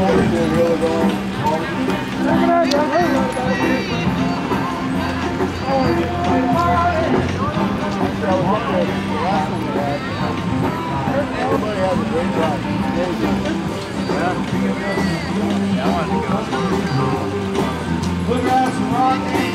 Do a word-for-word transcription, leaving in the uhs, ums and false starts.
Everybody has a great time. Yeah. Yeah, I wanted to go. Bluegrass and rock.